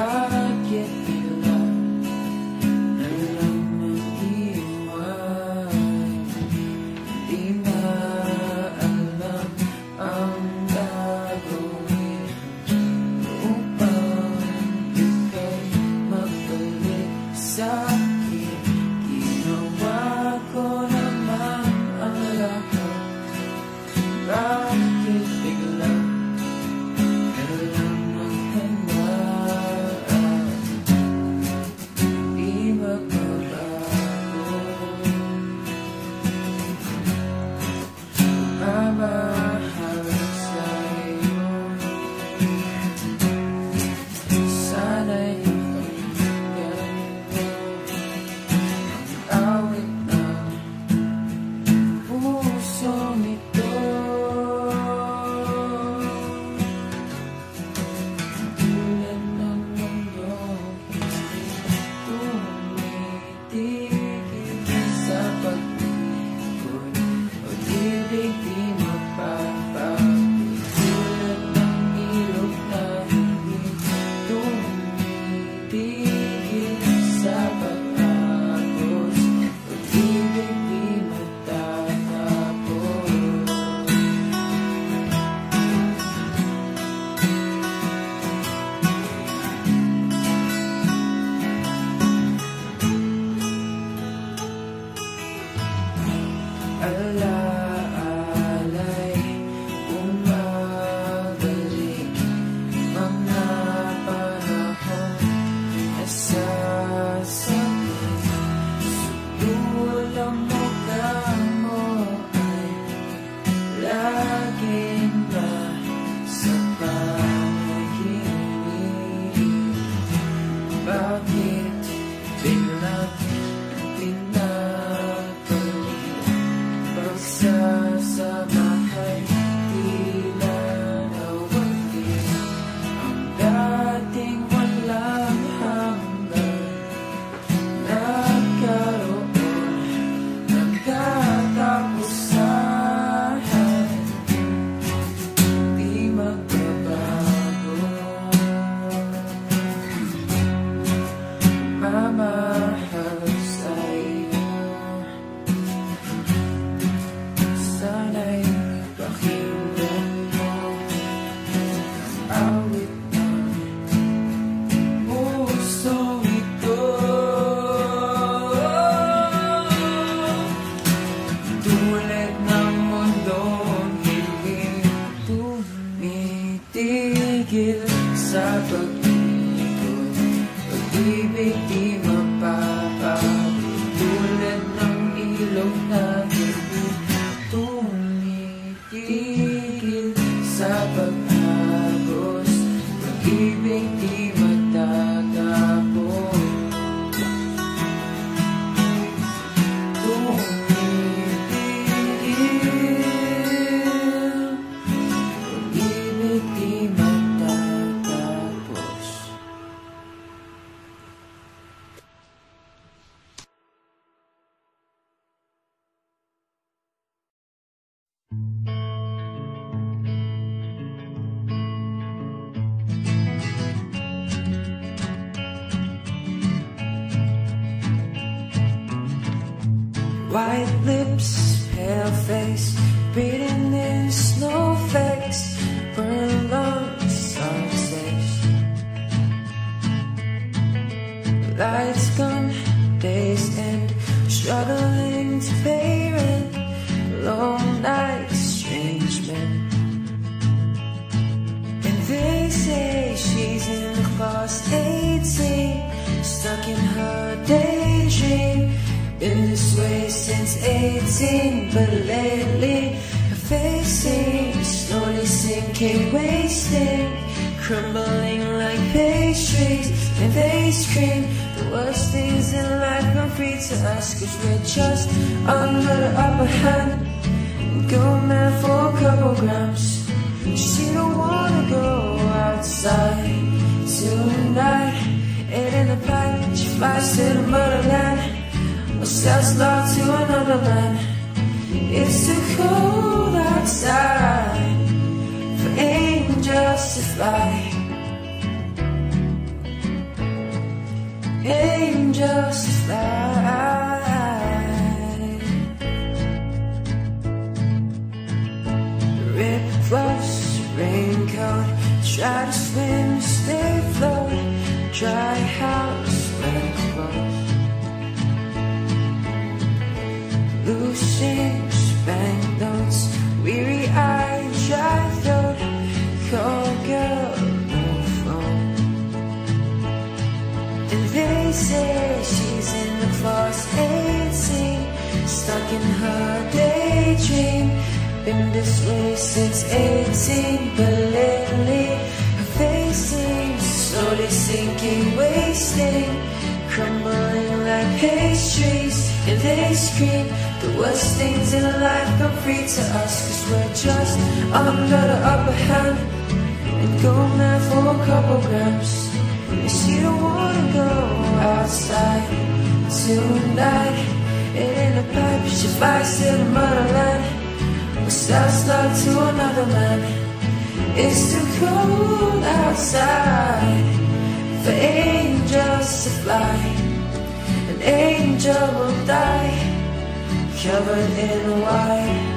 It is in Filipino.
Bakit bigla na lang nag-iwan? Di na alam ang gagawin upang ika'y magbalik sa'kin. Ginawa ko naman ang lahat. Bakit bigla na lang naghanap? Di magbabago. Mamahal sa'yo. Sana'y pakinggan mo ang awit ng pusong ito. Tulad ng mundong tumitigil sa pag-ikot, pag-ibig di magpapakit. Tulad ng ilog na hindi tumitigil sa pag-agos, pag-ibig di magtatapos. Alaala'y bumabalik, mga panahon na sasabing sudul ang mukha mo ay laging nasa panaginip. Bakit biglang pinapalik? Pagsasamahay tila nawagi ang dating walang hanggan. Nagkaroon ng katapusan. Di magbabago. Mamahal sa'yo. Sana'y pakinggan mo ang awit ng pusong ito. Tulad ng mundong hindi tumitigil sa pag-ikot, pag-ibig di mapapagod. Tulad ng ilog na hindi tumitigil sa pag-agos, pag-ibig di magtatapos. Tumitigil, pag-ibig di magtatapos. White lips, pale face, beating in snowflakes, burn lungs, sunsets. Lights gone, days end, struggling to pay rent, long nights, strange men. And they say she's in class 18, stuck in her daydream. Been this way since 18, but lately her face seems slowly sinking, wasting, crumbling like pastries. And they scream the worst things in life come free to us, 'cause we're just under the upper hand. Go mad for a couple grams. She don't wanna go outside tonight. And in the pipe she flies to the motherland, or sells love to another man. It's too cold outside for angels to fly. angels fly. Red gloves, raincoat, try to swim, stay afloat. Dry house, wet clothes. Loose change, banknotes, weary eyes, dry throat. Call girl, no phone. And they say she's in the class 18, stuck in her daydream. Been this way since 18, but lately her face seems slowly sinking, wasting, crumbling like pastries. And they scream the worst things in life come free to us, 'cause we're just under the upper hand and go mad for a couple grams. And she don't wanna go outside tonight. And in the pipe she fights in the motherland, sells love to another man. It's too cold outside for angels to fly. An angel will die covered in white.